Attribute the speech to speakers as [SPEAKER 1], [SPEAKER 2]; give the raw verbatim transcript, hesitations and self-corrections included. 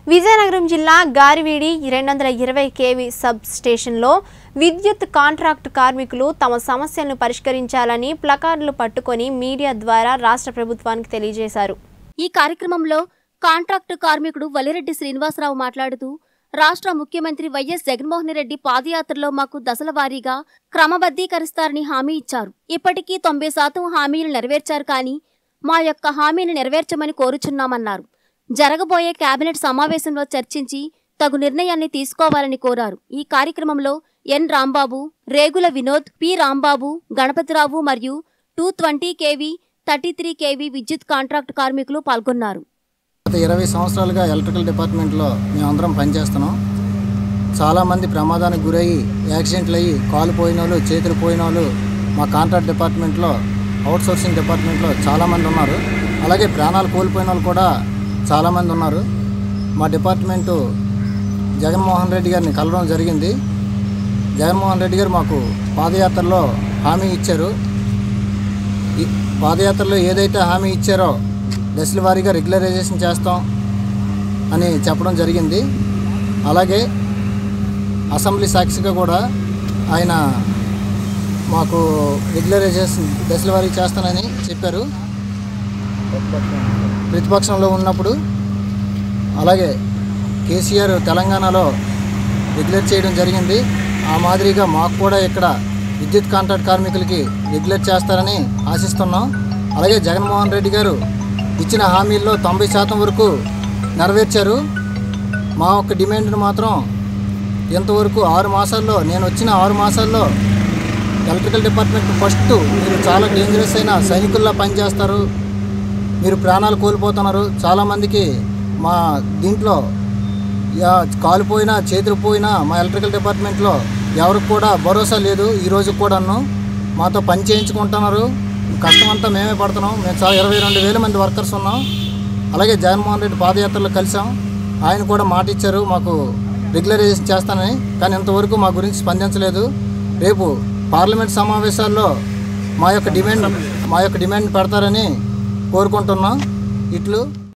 [SPEAKER 1] విజయనగరం జిల్లా గారివీడి రెండు వందల ఇరవై కేవీ సబ్ స్టేషన్లో విద్యుత్ కాంట్రాక్ట్ కార్మికులు తమ సమస్యలను పరిష్కరించాలని ప్లకార్డులు పట్టుకొని మీడియా ద్వారా రాష్ట్ర ప్రభుత్వానికి తెలియజేశారు।
[SPEAKER 2] ఈ కార్యక్రమంలో కాంట్రాక్ట్ కార్మికుడు వలిరెడ్డి శ్రీనివాసరావు మాట్లాడుతూ రాష్ట్ర ముఖ్యమంత్రి వైఎస్ జగన్మోహన్ రెడ్డి పాదయాత్రలో మాకు దశల వారీగా క్రమబద్ధీకరిస్తారని హామీ ఇచ్చారు। ఇప్పటికీ తొంభై శాతం హామీలు నెరవేర్చారు కానీ మా యొక్క హామీని నెరవేర్చమని కోరుచున్నామన్నారు। జరగబోయే కేబినెట్ సమావేశంలో చర్చించి తగు నిర్ణయాన్ని తీసుకోవాలని కోరారు। ఈ కార్యక్రమంలో ఎన్ రాంబాబు, రేగుల వినోద్, పి రాంబాబు, గణపతిరావు మరియు two twenty KV thirty three KV విద్యుత్ కాంట్రాక్ట్ కార్మికులు పాల్గొన్నారు।
[SPEAKER 3] గత ఇరవై సంవత్సరాలుగా ఎలక్ట్రికల్ డిపార్ట్మెంట్లో మేమందరం పనిచేస్తున్నాం। చాలామంది ప్రమాదానికి గురయ్యి యాక్సిడెంట్లు అయ్యి కాలు పోయిన వాళ్ళు, చేతులు పోయిన వాళ్ళు మా కాంట్రాక్ట్ డిపార్ట్మెంట్లో, అవుట్సోర్సింగ్ డిపార్ట్మెంట్లో చాలామంది ఉన్నారు। అలాగే ప్రాణాలు కోల్పోయిన వాళ్ళు కూడా చాలామంది ఉన్నారు। మా డిపార్ట్మెంటు జగన్మోహన్ రెడ్డి గారిని కలవడం జరిగింది। జగన్మోహన్ రెడ్డి గారు మాకు పాదయాత్రలో హామీ ఇచ్చారు। ఈ పాదయాత్రలో ఏదైతే హామీ ఇచ్చారో దశల వారీగా రెగ్యులరైజేషన్ చేస్తాం అని చెప్పడం జరిగింది। అలాగే అసెంబ్లీ సాక్షిగా కూడా ఆయన మాకు రెగ్యులరైజేషన్ దశల వారీ చేస్తానని చెప్పారు ప్రతిపక్షంలో ఉన్నప్పుడు। అలాగే కేసీఆర్ తెలంగాణలో రెగ్యులేట్ చేయడం జరిగింది। ఆ మాదిరిగా మాకు కూడా ఇక్కడ విద్యుత్ కాంట్రాక్ట్ కార్మికులకి రెగ్యులేట్ చేస్తారని ఆశిస్తున్నాం। అలాగే జగన్మోహన్ రెడ్డి గారు ఇచ్చిన హామీల్లో తొంభై శాతం వరకు నెరవేర్చారు। మా యొక్క డిమాండ్ను మాత్రం ఇంతవరకు ఆరు మాసాల్లో నేను వచ్చిన ఆరు మాసాల్లో ఎలక్ట్రికల్ డిపార్ట్మెంట్ ఫస్ట్ మీరు చాలా డేంజరస్ అయిన సైనికుల్లా పనిచేస్తారు, మీరు ప్రాణాలు కోల్పోతున్నారు। చాలామందికి మా దీంట్లో కాలిపోయినా చేతులు పోయినా మా ఎలక్ట్రికల్ డిపార్ట్మెంట్లో ఎవరికి కూడా భరోసా లేదు। ఈరోజు కూడాను మాతో పని చేయించుకుంటున్నారు, కష్టం అంతా మేమే పడుతున్నాం। మేము చాలా ఇరవై రెండు వేల మంది వర్కర్స్ ఉన్నాం। అలాగే జగన్మోహన్ రెడ్డి పాదయాత్రలో కలిసాం, ఆయన కూడా మాట ఇచ్చారు మాకు రెగ్యులరైజేషన్ చేస్తానని, కానీ ఇంతవరకు మా గురించి స్పందించలేదు। రేపు పార్లమెంట్ సమావేశాల్లో మా యొక్క డిమాండ్ మా యొక్క డిమాండ్ పెడతారని కోరుకుంటున్నాం। ఇట్లు